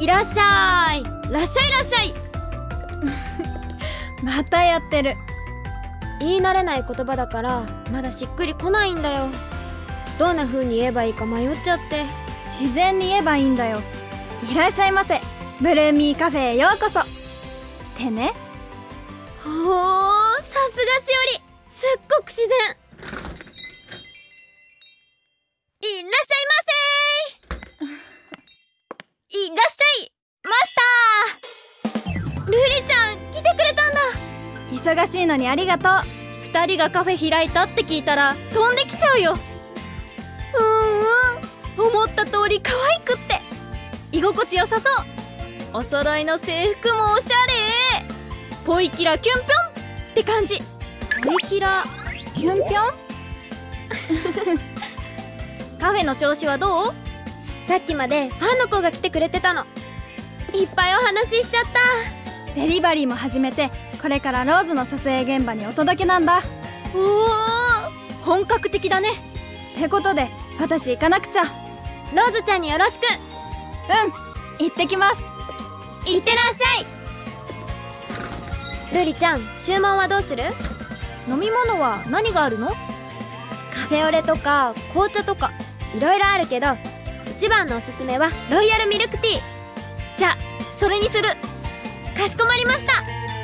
らっしゃい。らっしゃいらっしゃい。 またやってる。 言い慣れない言葉だからまだしっくりこないんだよ。どんな風に言えばいいか迷っちゃって。 自然に言えばいいんだよ。いらっしゃいませ、ブルーミーカフェへようこそってね。 ほー、さすがしおり、すっごく自然。いらっしゃいませー。いらっしゃいましたー。ルリちゃん来てくれたんだ。 忙しいのにありがとう。 2人がカフェ開いたって聞いたら飛んできちゃうよ。思った通り可愛くって居心地よさそう。お揃いの制服もおしゃれ。ポイキラキュンピョンって感じ。 ポイキラキュンピョンカフェの調子はどう？ さっきまでファンの子が来てくれてたの。いっぱいお話ししちゃった。 デリバリーも始めて、これからローズの撮影現場にお届けなんだ。 おー、本格的だね。 ってことで私行かなくちゃ。 ローズちゃんによろしく。 行ってきます。 いってらっしゃい。ルリちゃん、注文はどうする？ 飲み物は何があるの？ カフェオレとか紅茶とかいろいろあるけど、一番のおすすめはロイヤルミルクティー。 じゃあそれにする。 かしこまりました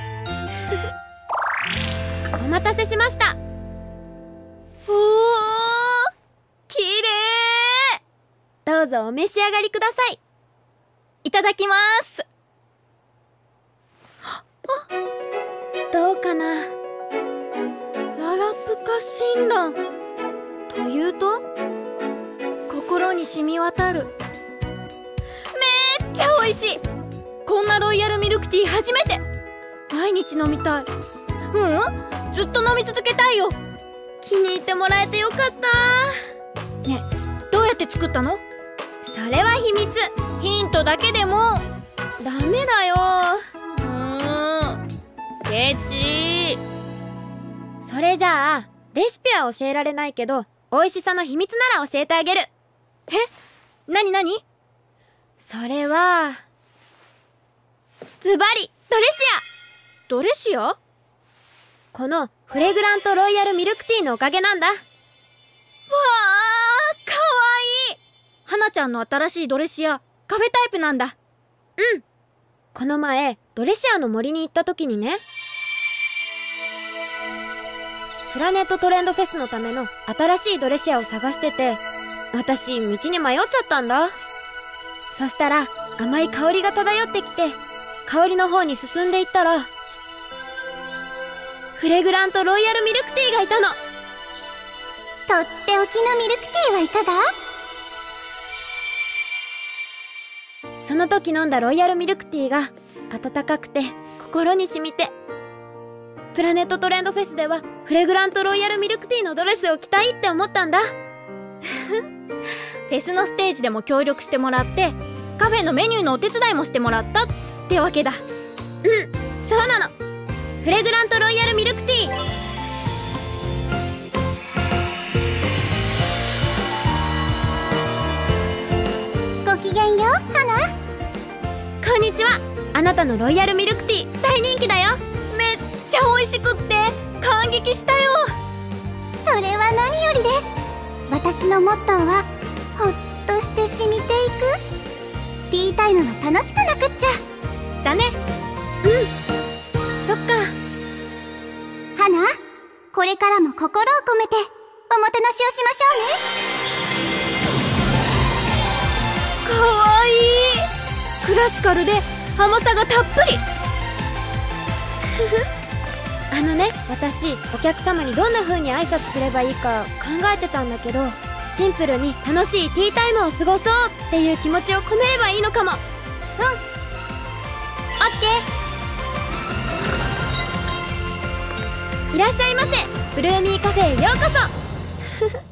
お待たせしました。 おー、きれい。 どうぞお召し上がりください。 いただきます。 どうかな。 ララプカシンランというと？ 心に染み渡る。めっちゃ美味しい。こんなロイヤルミルクティー初めて。毎日飲みたい。ずっと飲み続けたいよ。 気に入ってもらえてよかった。 ね、どうやって作ったの？ それは秘密。 ヒントだけでも。 ダメだよ。 ケチ。 それじゃあレシピは教えられないけど、美味しさの秘密なら教えてあげる。 なになに？ それはズバリドレシア。 ドレシア？ このフレグラントロイヤルミルクティーのおかげなんだ。わー、 かわいい。花ちゃんの新しいドレシア、カフェタイプなんだ。 うん。この前ドレシアの森に行った時にね、プラネットトレンドフェスのための新しいドレシアを探してて、私道に迷っちゃったんだ。そしたら甘い香りが漂ってきて、香りの方に進んでいったらフレグラントロイヤルミルクティーがいたの。 とっておきのミルクティーはいかが？ その時飲んだロイヤルミルクティーが温かくて心に染みて、プラネットトレンドフェスではフレグラントロイヤルミルクティーのドレスを着たいって思ったんだ。 フェスのステージでも協力してもらって、カフェのメニューのお手伝いもしてもらったってわけだ。 そうなの。フレグラントロイヤルミルクティー。 ごきげんよう、花。 こんにちは。あなたのロイヤルミルクティー大人気だよ。 めっちゃ美味しくって感激したよ。 それは何よりです。私のモットーはほっとして染みていく。ティータイムは楽しくなくっちゃ。 だね。 そっか。 花、これからも心を込めておもてなしをしましょうね。 かわいい。クラシカルで甘さがたっぷり。 あのね、私お客様にどんな風に挨拶すればいいか考えてたんだけど、シンプルに楽しいティータイムを過ごそうっていう気持ちを込めればいいのかも。 オッケー。 いらっしゃいませ、ブルーミーカフェへようこそ